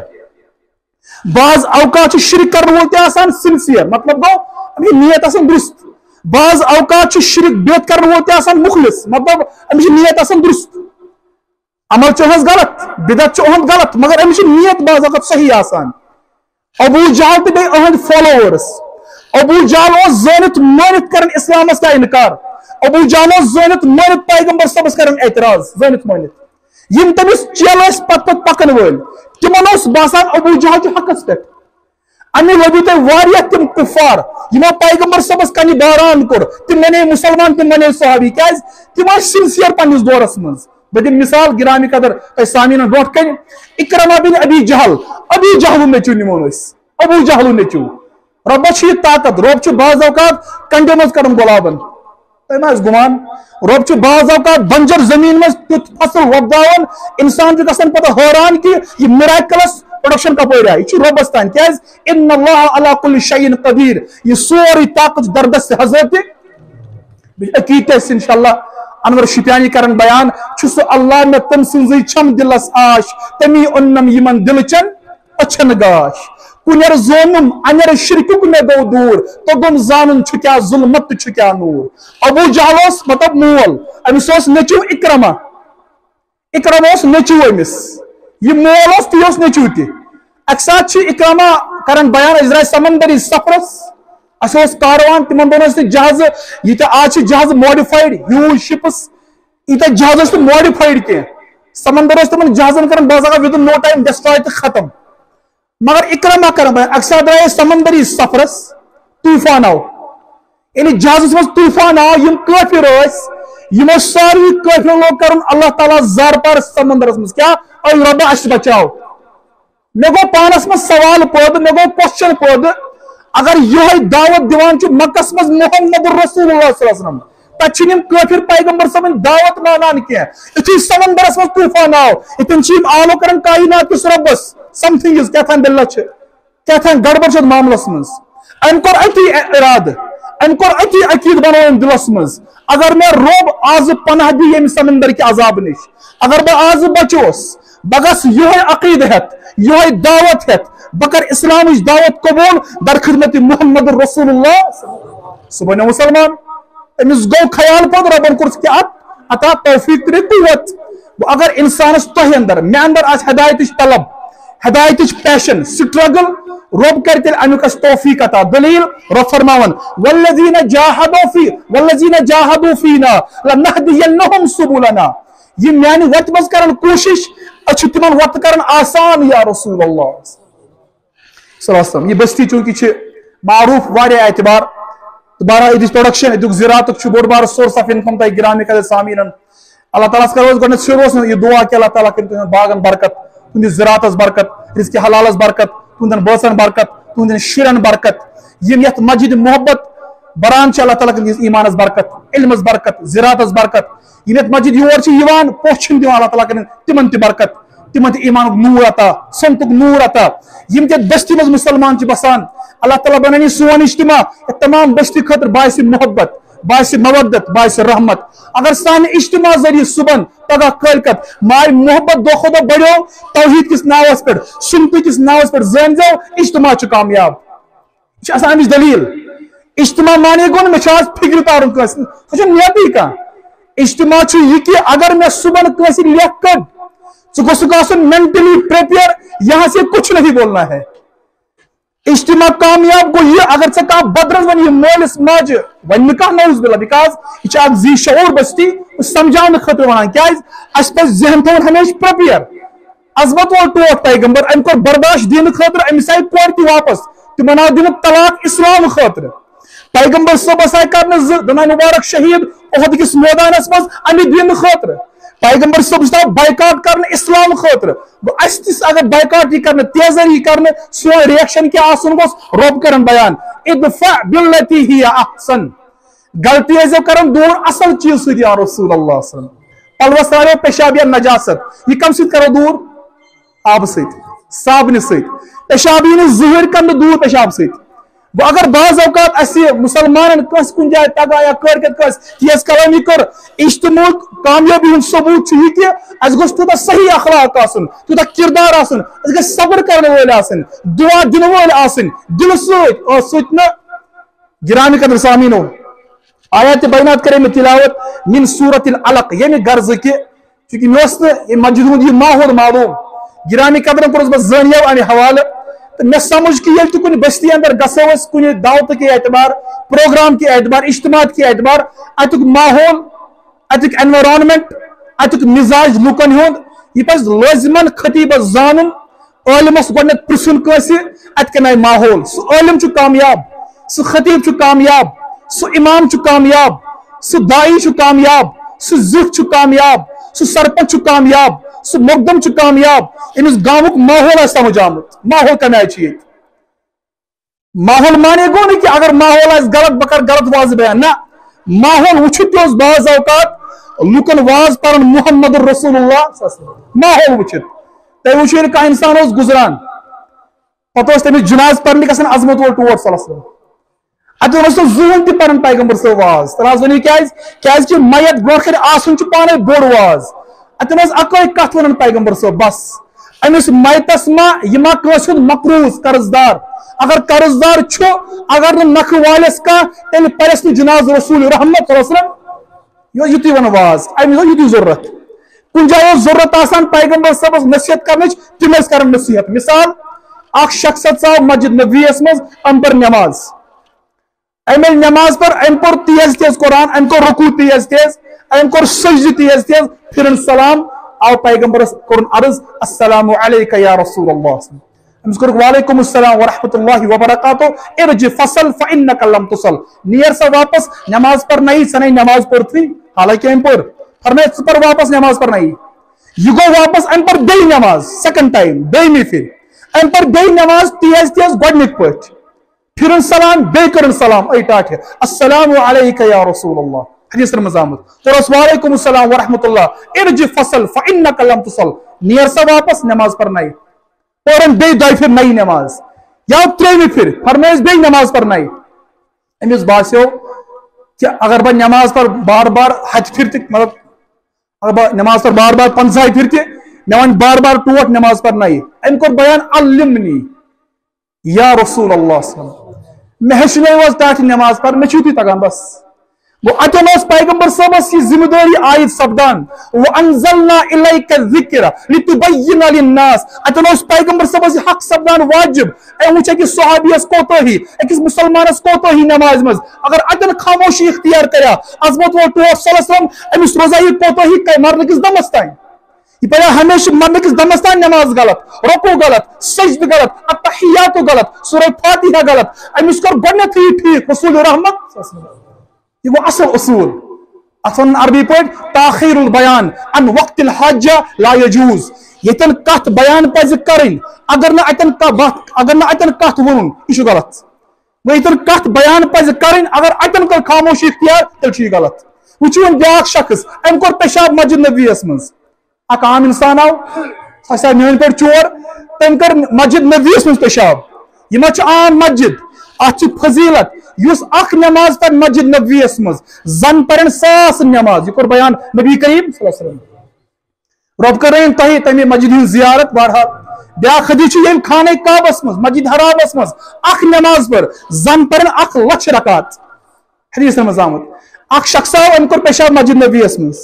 बाज अवकात शिरक कर वोल सिंसियर मतलब गो नियत दुरुस्त बाज अवकात शिरक बेत कर वोल मुखलिस मतलब अमिस नियत दुरुस्त अमल चहस गलत बिदत अहद गलत मगर अमिस नियत बाज अवकात सही आसान अबू जहल तो बे अहद फॉलोवर्स अबू जहल जनित मानित कर इस्लामस का इनकार अबू जहल जनित मानित पैगंबर सबस कर एतराज जनित मानित यम तमिस चेल पत पत पकन वल तिमन बासान अबू जहल हकस पे अमे लबी तुम तिम कुफार यमो पैगंबर सबस कन बारान कोर तिम मने मुसलमान तिम मने सहाबी क्या तिम सिंसियर पन्निस दौरस मज बह दिम मिसाल गिरामी कदर सामीन ब्रोट कन इकरमा बिन अबी जहल अबी जहल नेचू निमोन अबू जहल नेचू रबस ताकत रब बाज अवकात कंडे मज कर गुलाबन तम गुमान रब बाज अवकात बंजर जमीन मज तुत फसल वपदावन इंसान गसन पता हैरान कि यह मिराकलस प्रोडक्शन कपर आय यह रबस तान क्या इन्नल्लाह अला कुल्लि शैइन कदीर यह सोरी ताकत दरदस्त हजरत अकीद इंशाल्लाह अनवर शुपियानी कर बयान सह अल्लाह मे तम सज छम दिलस आश तमी उन्नम यमन दिलचन अच्छन गाश कुनर जोनुम अनर शिरकुक मे गो दूर तो गुम जानन छु क्या जुल्मत छु क्या नूर अबू जहल मतलब मोल अमिस नचू इक्रमा इक्रमा नचू अमिस यह मोल तो नचू तह अक्सात इक्रमा कर बयान इजरा समंदरी सफरस अस कारवान तिमन दोन जहाज ये आज जहाज मॉडिफाइड ह्यूज शिप्स ये जहाज मॉडिफाइड कह समंदर तिमन जहाजन कर बाजा within no time destroy तो खत्म मगर इक्रमा कर अक्सर द्राय समंदरी सफरस तूफान आव यानी जहाज मज तूफान आव यम काफिर यमो सारी काफिर लोग कर अल्लाह ताला जार पार समंदरस मज क्या रब अस बचाओ मे गो पानस मज सवाल पद मे गो क्वेश्चन पद अगर यह दावत दिवान मक्कस मज मोहम्मद रसूलुल्लाह तम काफिर पैगंबर सब दावत मानान कह यु समंदरस मज तूफान आव इतन आलो कर कायनात किस रबस समथिंग इज क्या बिल्ला क्या गड़बड़ मामलस मज अम कोर अति इराद अम कोर अति अकीद बन दिलस मज अगर मे रोब आज पनाह दी ये समंदर के अजाब निश अगर बह आज बचोस बह गस यह अकीद हेत यह दावत हेत बह कर इस्लाम दावत कबूल दर खिदमत मोहम्मद रसूलुल्लाह सह बनो मुसलमान अमिस गो ख्याल पद रबन कोर क्या अता तौफीक ते कुव्वत अगर इंसानस तह अंदर मे अंदर आज हिदायत तलब हिदायत पैशन स्ट्रगल रब कर तेल अमुक तौफीक अता दलील रब फरमावन वल्लजीना जाहदू फी वल्लजीना जाहदू फीना लनहदियन्नहुम सुबुलना ये म्यान वत मज करन कोशिश अच्छ तिमन वत करन आसान या रसूल अल्लाह सल्लल्लाहु अलैहि वसल्लम। ये बस्ती चूंकि छ मारूफ वारिया एतबार बारा इदिस प्रोडक्शन इदुक ज़िरात छ बोड बार सोर्स ऑफ इनकम तय गिरामी कदर सामीन अल्लाह ताला कर गोड शुरू ये दुआ के अल्लाह ताला कर बागन बरकत तुंदिस ज़राअतस बरकत, रिज़्क़ हलालस बरकत, तुंदन बसन बरकत, तुंदन शिरन बरकत, यम यथ मस्जिद मोहब्बत बरान छ अल्लाह ताला किस ईमानस बरकत, इल्मस बरकत, ज़राअतस बरकत, यम यथ मस्जिद योर छ यिवान पोछन दिवान अल्लाह ताला कन तिमन ति बरकत, तिमन ति ईमान नूर अता, संतुक नूर अता, यम ते बस्ती मज मुसलमान छ बसान अल्लाह ताला बनानी सोन इज्तिमा तमाम बस्ती खतर बायस मोहब्बत, बायस मवद्दत, बायस रहमत। अगर सान इज्तिमा जरिए सुबन पगह कलकत माय मोहब्बत दो खुदा बढ़ो तौहीद किस नावस पे, सुन्नत किस नावस पे जान जाओ, इज्तिमा छ कामयाब। अमिश दलील इज्तिमा माने गो मे फिक्र तारुन कस नियति का इज्तिमा यह कि अगर मैं सुबन कस लेख कड़ च गोस मेंटली प्रिपेयर, यहां से कुछ नहीं बोलना है। इज्तिमा कामयाब गो यह अगर चे कह बदरस वन मोलिस माज वन कह नौज बिल्ला, बिकॉज यह जी शऊर बस्ती समझाने खतर वन क्या पे जहन थोन हमेशा प्रिपेयर। अजमत वो टोट पैगंबर अम को बर्दाश्त दिन खतर अमिस आई कोर ति वापस तिमन आव दिन तलाक इस्लाम खतर। पैगंबर सबस आय कर दना मुबारक शहीद ओहद किस मैदानस मज अमि दिन खतर। पैगंबर सबस आव बाइकाट कर इस्लाम खतर। अस अगर बाइकाट यह कर तेजर यह कर सो रिएक्शन क्या गोस रब कर बयान इदफा बिल्लती हिया अहसन, गलती कर दूर असल चीज सद या रसूल अल्लाह पलवस तरो पेशाब या नजासत, यह कम सद करो दूर आब सत साबन सत, पेशाब यह जुहर कर दूर पेशाब सत। अगर बाज औकात मुसलमान कस कुन जाए पगह या कस तेज कलम यह कर इज्तिमा कामयाबी हूं सबूत यह कि अस गोस तूत सही अखलाक आसन, तूत किरदार आसन, अस गस सब्र करने वाले आसन, दुआ दिन वाले आसन, दिल सत न गिरामी कदर सामीनो। आयत बैनात करे में तिलावत मिन सूरत अलक ये गर्ज कि चूंकि मे मस्जिद हूं यह माहौल मालूम गिरामी कदर कोस बह जनियो अमे हवाले तो मे समझ कि ये कुन बस्ती अंदर गसो कुन दावत के एतबार, प्रोग्राम के एतबार, इज्तिमात के एतबार अतुक माहौल, अतुक एनवायरनमेंट, अतुक मिजाज लुकन हुंद यह पे लाजिमन खतीबस जानन, आलिमस गोडनेथ प्रिसन कसे अत कन आय माहौल। सह आलिम छु कामयाब, सह खतीब छु कामयाब, सह इमाम छु कामयाब, सह दाई छु कामयाब, सह जिख छु कामयाब, सह सरपंच छु कामयाब, सह मुकदम छु कामयाब। इमिस गामुक माहौल समझ आमुत, माहौल कमे आय माहौल माने गो नहीं कि अगर माहौल आस गलत बकर गलत वाज बयान ना, माहौल वुचित बाज औकात लुकन वाज पर मुहम्मद रसूलुल्लाह माहौल वुचित तय वुचो कह इंसान गुजरान पे तमिस जुनाज पर्न गसन अजमत वो टोट सलम अत जुहन तह पर पैगंबर सब वाज तनाज वन क्या मैत ब्रोह आसन पाने बोड़ वाज अतन अकै कथ वन पैगंबर सब बस अमिस मैतस मा यह कस मकरूज कर्जदार, अगर कर्जदार छु अगर नख वालिस कह तेल परस जनाज रसूल रहमत युति वन वाज अमिस युति जरूरत कुन जाए जरूरत आसान पैगंबर सबस नसीहत कर तिम कर नसीहत। मिसाल अख शख्स आव मस्जिद नबीस मज अम पर नमाज अमे नमाज पर अम पर तेज तेज कुरान अम को रुकू तेज तेज अम को सजद तेज तेज फिर सलाम आव पैगंबर कोर अर्ज अस्सलामु अलैका या रसूल अल्लाह, अमिस कोर वालेकुम अस्सलाम व रहमतुल्लाहि व बरकातुहू इरजि फसल फइन्नका लम तुसल, नियर सा वापस नमाज पर नहीं सनई नमाज पर थी हालांकि अम पर फरमाया पर वापस नमाज पर नहीं यह गो वापस अम पर बे नमाज सेकंड टाइम बेमी फिर अम पर बे नमाज तेज तेज गोडनिक पट फिर सलाम बे कर सलाम ऐ टाठ अस्सलामु अलैका या रसूल अल्लाह हदीस मजामत तो वालेकुम अस्सलाम व रहमतुल्लाह इरजि फसल फइन्नका लम तुसल, नियर सा वापस नमाज पर नहीं और बे दो फिर नई नमाज या त्रेवी फिर फरमाइश बे नमाज पर नहीं। अमिस बास्यो कि अगर बह नमाज पर बार बार हज फिर मतलब अगर बह नमाज पर बार बार पंजा फिर मे वन बार बार टोट नमाज पर नहीं अम कोर बयान अल्लिमनी या रसूल अल्लाह मे हेचन टाठ नमाज पर मे छुती तगान बस वो अतन पैगंबर सबस यह जिम्मेदारी आयद सपदान वो अनजलना इलैका ज़िक्र लितुबय्यिना लिन्नास अतन पैगंबर सबस हक सपदान वाजिब वुच अकिस सहाबियस कोताही अकिस मुसलमानस कोताही नमाज मज अगर अतन खामोशी इख्तियार करा अजमत वो टोट सल्लल्लाहु अमिस रोजा यह कोताही मरने किस दमस तान यह पे हमेशा मरने किस दमस तान नमाज गलत, रुकू गलत, सजद गलत, अत्तहियात गलत, सूरह फातिहा गलत अमिस कर गोडनेथ ठीक रसूल रहमत वो असल उसूल असन अरबी पे ताखीरुल बयान अन वक्तिल हाजा ला यजूज यतन कथ बयान पज करें अगर न अतन बात अगर न अतन कथ वन यह गलत यतन कथ बयान पज करें अगर अतन कर खामोशी इख्तियार तेल गलत वो ब्या शख्स अम कोर पेशाब मस्जिद नबीस मज अक आम इंसान आव सा मेन पे चोर तम कर मस्जिद नबीस मज पेशाब यह आम मस्जिद अत फजीलत युस अख नमाज पर मस्जिद नबीस मज जन पर सास नमाज यह बयान नबी करीम सल्लल्लाहु अलैहि वसल्लम रब करें तह तमे मस्जिद हिंद जियारत बहरहाल ब्या हदीस ये खाने काबस मज मस्जिद हरामस मज अख नमाज पर जन पर अख लक्ष रकात हदीस मज आमत अख शख्स अम कोर पेशाब मस्जिद नबीस मज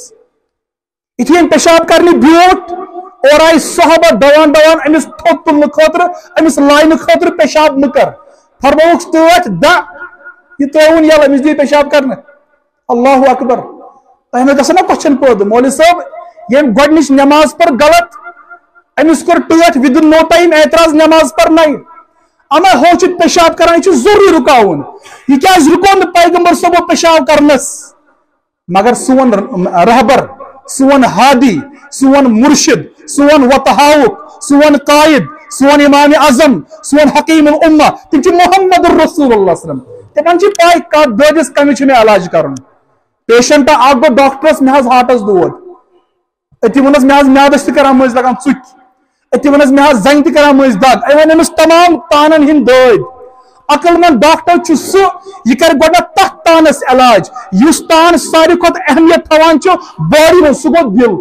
यु पेशाब करने ब्रोट और आई सहाबा दवान दवान अमिस थोत तुलने खतर अमिस लाइन खतर पेशाब म कर फरमौक तट द यह त्रोन यल अमिस दी पेशाब करने अल्लाहु अकबर तह मे गसन क्वेश्चन पैदा मौलवी साहब यम गोडनिच नमाज पर गलत अमिस कोर टट विद इन नो टाइम एतराज नमाज पर नहीं अमा हो पेशाब कर जरूरी रुकावन यह क्या रुको न पैगंबर सबो पेशाब करनस मगर सोन रहबर सोन हादी सोन मुर्शिद सोन वतहाउक सोन कायद सोन इमाम आजम सोन हकीम उम्मा तम मोहम्मद रसूलुल्लाह सल्लल्लाहु अलैहि वसल्लम तमन पाई का ददिस कमि में इलाज कर पेशेंट आ गो डॉक्टरस मे हार्टस दोद अति वनस मे म्यादस तरान मज लगान चुक अति वनस मे जंग तरान मज दग वन अमिस तमाम तानन हिंद दद अकलमंद डॉक्टर सह यह कर गोड तथ तानस इलाज युस तान सारी खुद अहमियत थवान बॉडी में सह गो दिल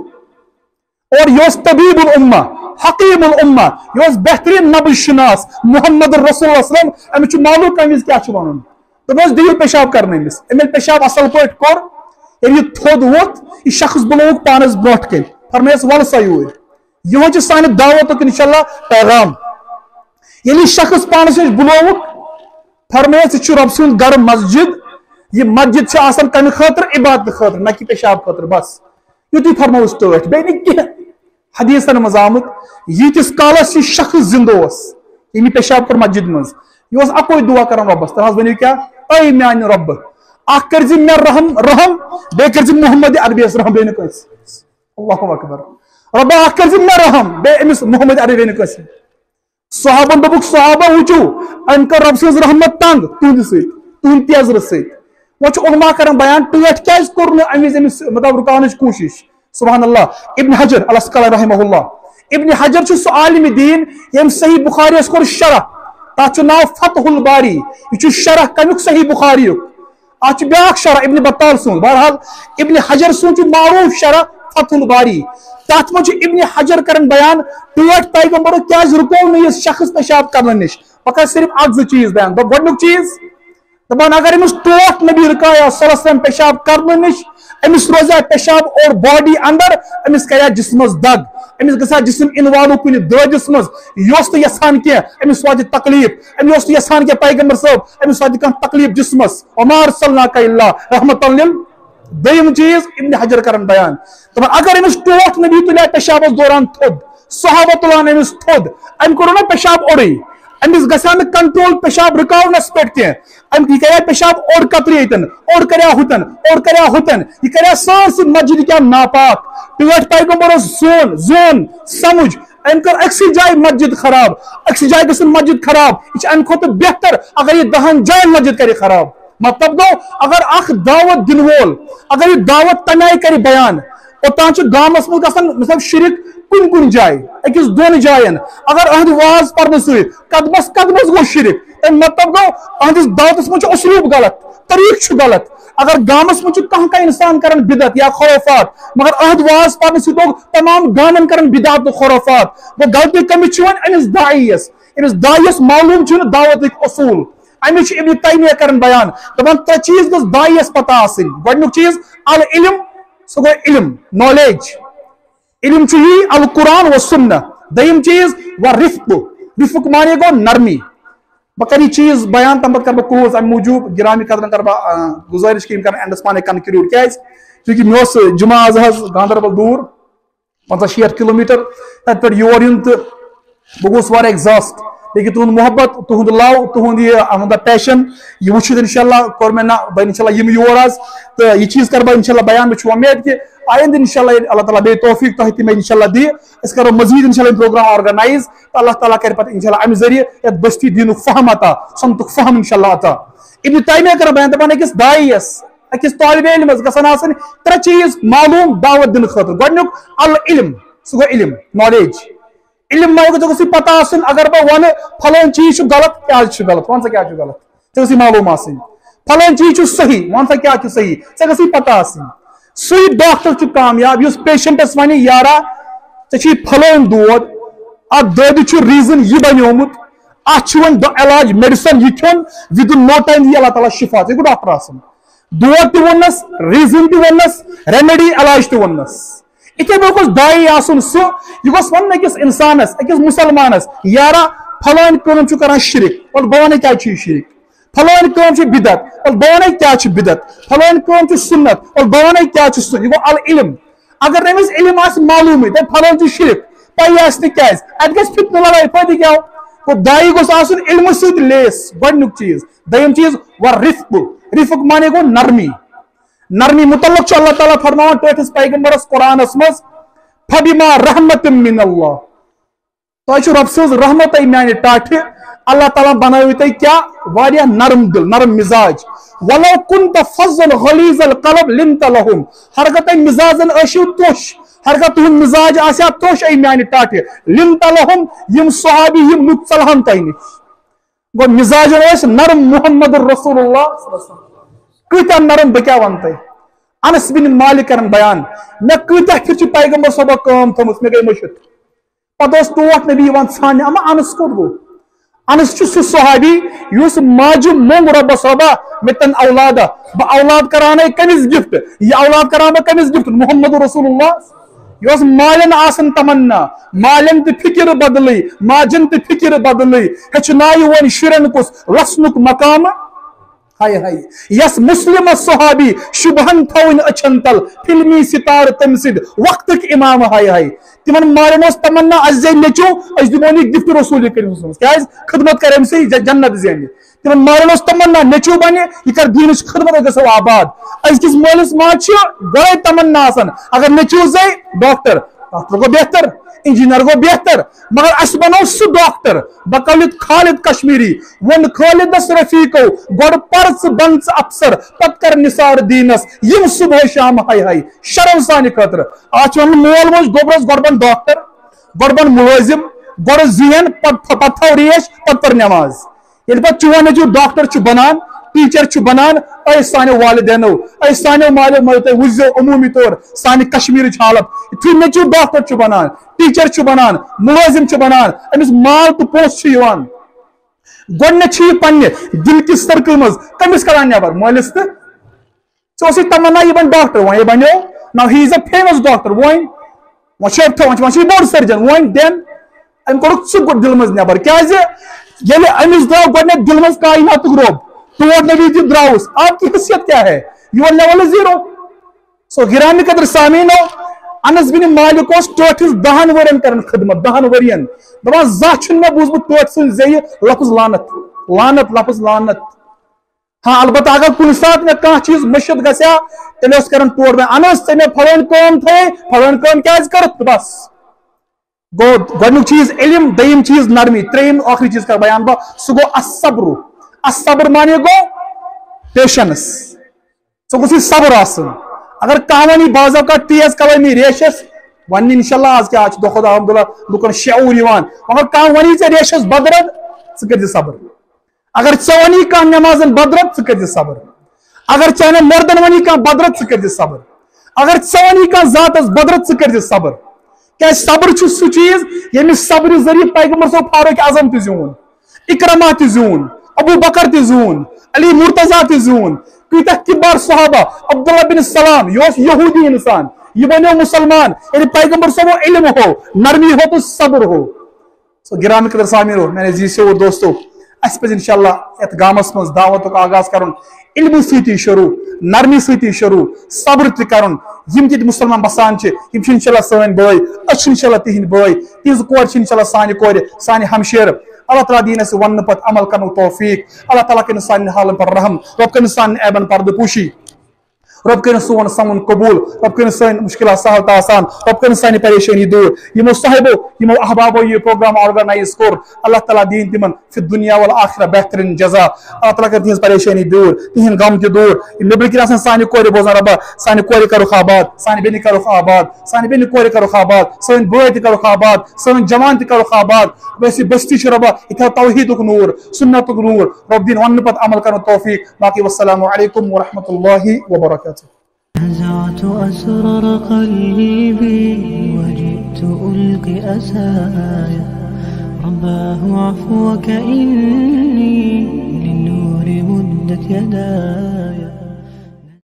और यह तबीबुल उम्मा हकीमुल उम्मा यह बेहतरीन नबी शनास मोहम्मद रसूलुल्लाह सल्लल्लाहु अलैहि वसल्लम अमिस मालूम कमिस क्या वन दोपस दिल पेशाब कर अमिल पेशाब असल पे कोर ये थोद वोत यह शख्स बुलोक पानस ब्रोट कल फरमेस वल सा यूर यह सान दावत इंशाल्लाह पैगाम ये शख्स पानस बुलोक फरमेस रब सुन घर मस्जिद यह मस्जिद कम खतर इबादत खतर न कि पेशाब खतर बस युत फरमोस तथ बे कह हदीसन मज आमुत यीतिस कालस यह शख्स जिंद यम पेशाब कर मस्जिद मज यह अकोई दुआ कर रबस तह वन क्या ऐ मान रब अख कर मे रहम रहम बे कर मोहम्मद अरबियस रहम बे अल्लाहु अकबर रब अख कर मे रहम बे अमिस मोहम्मद अरबी बे सहाबन दोपुक सहाबा वुचु अम कर रब सज रहमत तंग तुंद तुंद तेजर सत उलमा कर बयान टट क्या कोर अमिस अमिस मतलब रुकान कोशिश सुभान अल्लाह इब्न हजर अल अस्कलानी रहमहुल्लाह इब्न हजर सह आलिम दीन यम सही बुखारी कोर शरह तथ नाव फतहुल बारी यह शरह कमुक सही बुखारी अत ब्या शरह इब्न बत्ताल सुन बहरहाल इब्न हजर सुन मारूफ शरह फतहुल बारी तथ मज इब्न हजर कर बयान टट पैगंबर क्या रुको न शख्स पेशाब कर नश वह सिर्फ अ जो चीज बयान गोडनुक चीज दपान अगर अमिस टोट नबी रुकाया सल्लल्लाहु पेशाब कर नश अमिस रोजा पेशाब और बॉडी अंदर अमिस कर जिस्मस दग अमिस गसा जिस्म इनवाल्व कुन ददिस मज यह तो यसान कह अमिस वात तकलीफ अमिस तो यसान कह पैगंबर साहब अमिस वात कह तकलीफ जिस्मस अमार सल्लल्लाहु इल्ला रहमतन लिल दयम चीज इब्न हजर कर बयान दपान अगर अमिस टोट नबी तुले पेशाब दौरान थोद सहाबा तुलान अमिस थोद अम करो ना पेशाब ओड़े अमिस गसा कंट्रोल पेशाब रुकावनस पे अम यह पेशाब ओड कतर यन ओड कर हुतन ओड कर हुतन यह कर सास मस्जिद क्या नापाक टट पैगंबर जोन जोन समझ अम कर अक्स जाय मस्जिद खराब अक्स जाय गसन मस्जिद खराब यह अम खुद बेहतर अगर यह दहन जाय मस्जिद कर खराब मतलब गो अगर अख दावत दिन वोल अगर यह दावत तनाई कर बयान ओतान गामस मज गसन मतलब शिरक कुन कुन जाय अकिस दोन जायन अगर अहद वाज पढ़ने सत कदमस कदमस गो शिरक मतलब गो अहदिस दावतस मज उसलूब गलत तरीक गलत अगर गामस मज कह कह इंसान कर बिदत या खौफात मगर अहद वाज पढ़ने सत तमाम गामन कर बिदत तो खौफात वो गलती कमिस अमिस दाइयस अमिस दाइयस मालूम दावत असूल अमिस इब्न तैमिया कर बयान दपान त्रे चीज गो दाइयस पता आसन गोडनुक चीज अल इल्म सो गो इल्म नॉलेज इल्म ही अल कुरान व सुन्नह दयम चीज व रिफ्क रिफ्क माने गो नरमी बह कर चीज बयान तम कर बह क्लोज अम मूजूब गिरामी कदर कर गुजारिश कि कर एंडस पाने कनक्लूड क्या चूंकि मे जुमा आज गांधरबल दूर पंचा शीठ किलोमीटर तत पे योर इन तो बह गोस एग्जॉस्ट लेकिन तुहद मोहब्बत तुहद लव तुहद यह पैशन यह वुचित इंशाल्लाह कोर मे ना बह इंशाल्लाह यम योर आज तो यह चीज कर बह इंशाल्लाह बयान मे उम्मीद कि आइंद इंशाल्लाह अल्लाह ताला बे तौफीक तह तमें इंशाल्लाह दी अस करो मजीद इंशाल्लाह प्रोग्राम ऑर्गेनाइज तो अल्लाह ताला कर पत इंशाल्लाह अमि जरिए यत बस्ती दीनुक फहम अता समतुक फहम इंशाल्लाह अता इब्न तैमिया कर बयान दपान अकिस दाइयस अकिस तालिब इल्मस गसन आसन त्रे चीज मालूम दावत दिन खतर गोडनुक अल इल्म सु गो इल्म नॉलेज इल्म मांगो तो किसी पता आसन अगर बह वन फलान चीज गलत क्या गलत वन सा क्या गलत तो मालूम आसन फलान चीज सही वन सा क्या सही ऐसी पता आसन सही डॉक्टर कामयाब उस पेशेंटस वन यारा ऐ फलान दोद अ दद रीजन यह बनियोमुत अन इलाज मेडिसिन यह खोन विद इन नो टाइम दी अल्लाह ताला शिफा गो डॉक्टर आसन दोद तस रीजन तस रेमेडी इलाज तस इथे बह दाई आसन सह यह गोस वन अकिस इंसानस अकिस मुसलमानस यारा फलान कम कर शिरक और बह वन क्या शिरक फलान कम बिदत और बह वन क्या बिदत फलान कम सुन्नत और बह वन क्या सुन्नत यह गो अल इल्म अगर नमिस इल्म आस मालूम दप फलान शिरक पी आस क्या अत गि फितन लड़ाई फायदे क्या तो दाई गोस आसन इल्म सत लेस गोडनुक चीज दयम चीज व रिफ्क रिफ्क माने गो नरमी नरमी मुतल्लक अल्लाह ताला फरमान टोटिस पैगंबरस कुरानस मज फबिमा रहमतिम मिनल्लाह तो रब सज रहमत माने टाठ अल्लाह ताला बनाव तै क्या वारिया नरम दिल नरम मिजाज वलो कुंत फज़ल गलीज़ल क़ल्ब लिंत लहुम हरकत मिजाजन अशिव तोश हरकत तुम मिजाज आसा तोश माने टाठ लिंत लहुम यम सहाबी यम नुचलहन तै गो मिजाज नरम मुहम्मद रसूलुल्लाह कत नरम बह क्या वन तह अनस बिन मालिक कर बयान मे कत फिर पैगंबर सोबा कम थम मे गई मुशित पे टोट नबी वन अमा अनस कोत गो अनस सह सहाबी युस माज मोंग रब सोबा मे तन औलादा बह औलाद करान कमिस गिफ्ट यह औलाद करान बह कमिस गिफ्ट मुहम्मद रसूलुल्लाह यह मालन आसन तमन्ना मालन तो फिक्र बदल माजन तो फिक्र बदल हेचनाय वन शुरन कुस लसनुक मकाम हाय हाय यस मुस्लिम सहाबी शुभहन थवन अछन तल फिल्मी सितार तम सिद वक्त इमाम हाय हाय तिमन मारन तमन्ना अजे नेचो अस दिमोनी गिफ्ट रसूल करीम क्या खिदमत कर से जन्नत जेन तिमन मारन तमन्ना नेचो बने यह कर दीन खिदमत गो आबाद अजकिस मोलिस माज गए तमन्ना आसन अगर नेचो जे डॉक्टर डॉक्टर गो बेहतर इंजीनियर गो बेहतर मगर अस बनो सह डॉक्टर बकौलित खालिद कश्मीरी वन खालिदस रफीको गोड पर्स बंस अफसर पत कर निसार दीनस यम सुबह शाम हाय हाय शर्म सान खतर आज वन मोल मोज गोबरस गोडबन डॉक्टर गोडबन मुलाजिम गोड जियन पत थो रेश पत पर नमाज ये पे चुन जो डॉक्टर बनान टीचर बनान अस सानो वालिदैन अस सानो मालो मो तुम वो अमूमी तौर सान कश्मीर हालत यु नेचु डॉक्टर बनान टीचर बनान मुलाजिम बनान अमिस माल तो पोस गोडने पे दिल किस सर्कल मज कमिस करान नबर मालिस तो तमन्ना यह बन डॉक्टर वो बनो ना he is a famous doctor वन वो बोर्ड सर्जन वन देन अम कोर सह दिल मज नबर क्या अमिस द्राव गोडने दिल मज कायनात रोब तोड़ नबी जी द्राउस आपकी हैसियत क्या है योर लेवल जीरो सो गिरामी कदर सामीनो अनस बिन मालिक टोटिस दहन वरियन कर खिदमत दहन वरियन दपान जा मे बूजमुत टोट सज जे लफ्ज लानत लानत लफ्ज लानत हाँ अलबत् अगर कुन सात मे कह चीज मुशिद गया तेल कर टोट मे अनस मे फलान कम थे फलान कम क्या कर बस गो गोडनुक चीज इल्म दयम चीज नरमी त्रेम आखिरी चीज कर बयान बह सह गो असब्र असब्र माने गो पेशेंस सो गो सब्र आसन अगर कह वन बाजा का तेज कलमी रेशस वन इंशाल्लाह आज क्या दो खुदा अब्दुल्लाह लुकन शऊर यवान मगर कह वन ऐ रेशस बदरत स कर सब्र अगर च वन कह नमाजन बदरत स कर सब्र अगर चाहे मर्दन वन कह बदरत स कर सब्र अगर च वन कह जातस बदरत स कर सब्र क्या सब्र सह चीज यमिस सब्र जरिए पैगंबर सो फारूक आजम त जून इकरमा त जून अबू बकर त जून अली मुर्तजा त जून कत किबार सहाबा अब्दुल्ला बिन सलाम यह यहूदी इंसान यह बनो मुसलमान यानी पैगंबर सबो इल्म हो नरमी हो तो सब्र हो सो गिरामी कदर सामीरो मैंने जी से वो दोस्तों अस पे इंशाल्लाह यत गामस मज दावत का आगाज करन इल्म सती शुरू नरमी सती शुरू सब्र त करन यम त मुसलमान बसान छ यम इंशाल्लाह सान भाई अस इंशाल्लाह तिहिंद भाई तिज कोर इंशाल्लाह सानि कोर सानि हमशेर Allah Taala दीन से वन पत अमल करने तौफीक Allah Taala के इंसान हालन पर रहम रब के इंसान ऐबन पर्द पुशी रब कर सोन समन कबूल रब कर सन मुश्किल सहल तो आसान रब कर सन परेशानी दूर यमो साहिबो यमो अहबाबो ये प्रोग्राम ऑर्गेनाइज कोर अल्लाह ताला दीन तिमन फिर दुनिया वल आखिरत बेहतरीन जजा अल्लाह ताला कर तिहन परेशानी दूर तिहन गम ते दूर नबी के आसान सानि कोरे बोजन रब सानि कोरे करो आबाद सानि बेनि करो आबाद सानि बेनि कोरे करो आबाद सन बोय ते करो आबाद सन जवान ते करो आबाद वैसी बस्ती शरबा इथा तौहीद को नूर सुन्नत को नूर रब दीन वन पत अमल करने तौफीक बाकी वस्सलामु अलैकुम व रहमतुल्लाहि व बरकातहू نزعت أسرار قلبي وجئت ألقي أسايا رباه عفوك إني للنور مدت يداي